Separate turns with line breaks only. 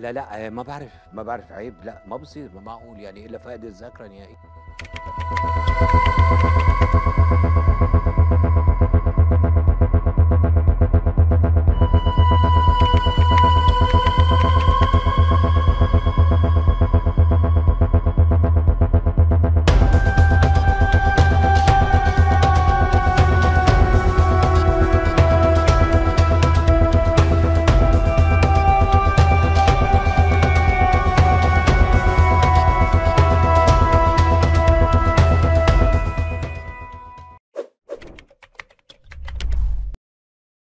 لا لا ما بعرف عيب، لا ما بصير، ما معقول يعني الا فقد الذاكره نهائي.